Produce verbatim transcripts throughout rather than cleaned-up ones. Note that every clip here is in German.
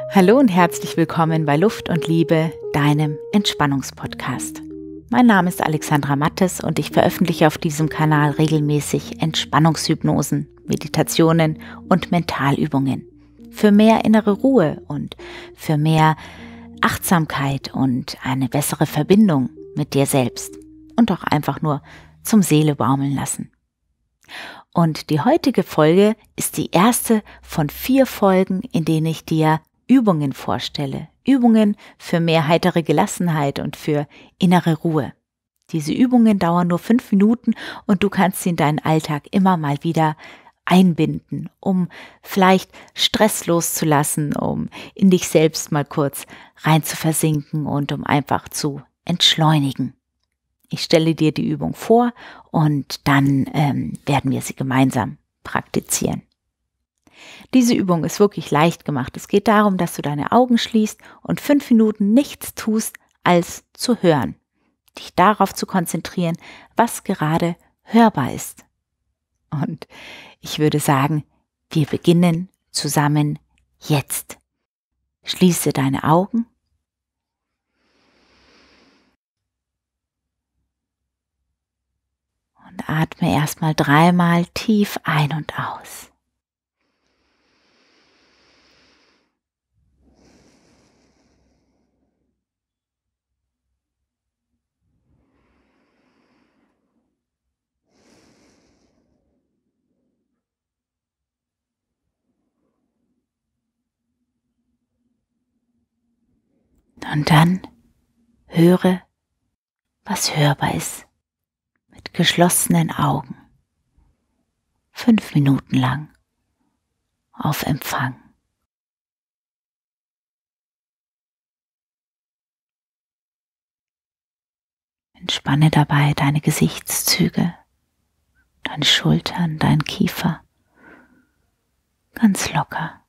Hallo und herzlich willkommen bei Luft und Liebe, deinem Entspannungspodcast. Mein Name ist Alexandra Mattes und ich veröffentliche auf diesem Kanal regelmäßig Entspannungshypnosen, Meditationen und Mentalübungen für mehr innere Ruhe und für mehr Achtsamkeit und eine bessere Verbindung mit dir selbst und auch einfach nur zum Seele baumeln lassen. Und die heutige Folge ist die erste von vier Folgen, in denen ich dir Übungen vorstelle. Übungen für mehr heitere Gelassenheit und für innere Ruhe. Diese Übungen dauern nur fünf Minuten und du kannst sie in deinen Alltag immer mal wieder einbinden, um vielleicht Stress loszulassen, um in dich selbst mal kurz rein zu versinken und um einfach zu entschleunigen. Ich stelle dir die Übung vor und dann ähm, werden wir sie gemeinsam praktizieren. Diese Übung ist wirklich leicht gemacht. Es geht darum, dass du deine Augen schließt und fünf Minuten nichts tust, als zu hören. Dich darauf zu konzentrieren, was gerade hörbar ist. Und ich würde sagen, wir beginnen zusammen jetzt. Schließe deine Augen. Und atme erstmal dreimal tief ein und aus. Und dann höre, was hörbar ist, mit geschlossenen Augen, fünf Minuten lang auf Empfang. Entspanne dabei deine Gesichtszüge, deine Schultern, deinen Kiefer, ganz locker.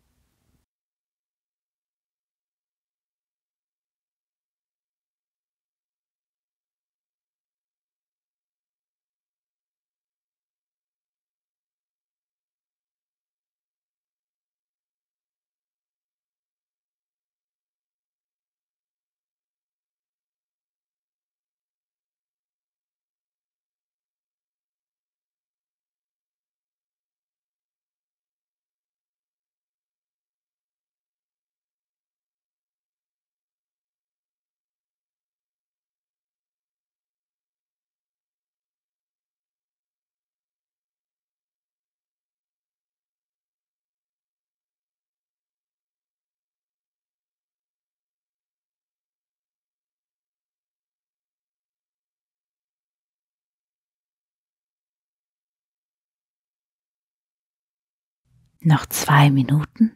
Noch zwei Minuten.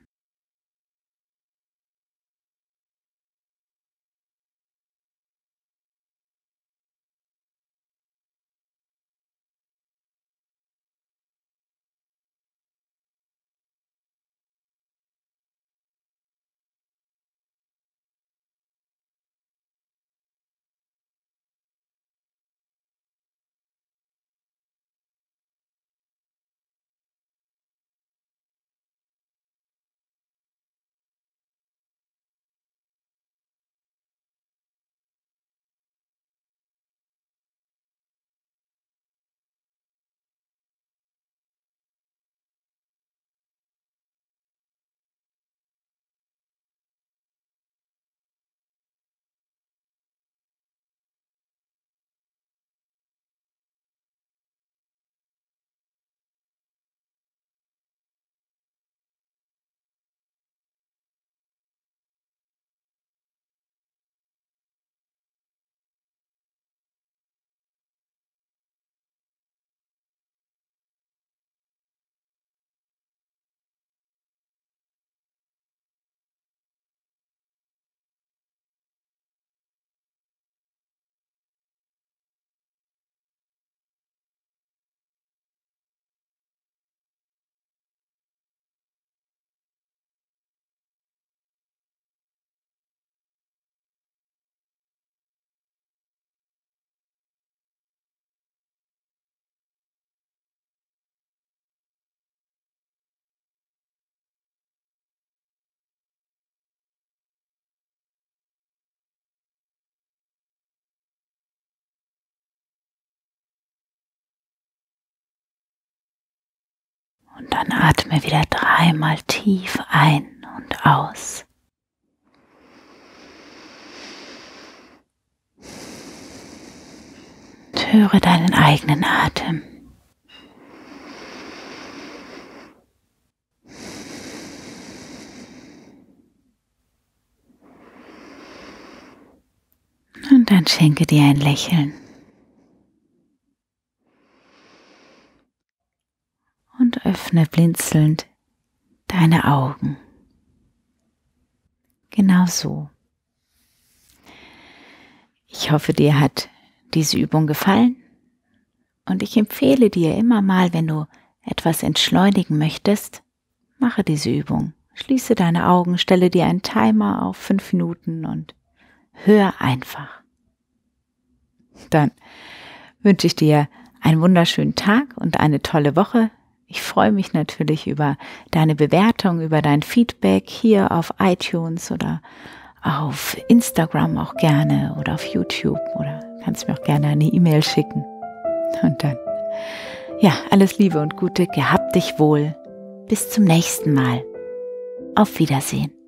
Und dann atme wieder dreimal tief ein und aus. Und höre deinen eigenen Atem. Und dann schenke dir ein Lächeln. Und öffne blinzelnd deine Augen. Genau so. Ich hoffe, dir hat diese Übung gefallen und ich empfehle dir immer mal, wenn du etwas entschleunigen möchtest, mache diese Übung. Schließe deine Augen, stelle dir einen Timer auf fünf Minuten und hör einfach. Dann wünsche ich dir einen wunderschönen Tag und eine tolle Woche. Ich freue mich natürlich über deine Bewertung, über dein Feedback hier auf iTunes oder auf Instagram auch gerne oder auf YouTube oder kannst mir auch gerne eine E-Mail schicken. Und dann, ja, alles Liebe und Gute, gehab dich wohl. Bis zum nächsten Mal. Auf Wiedersehen.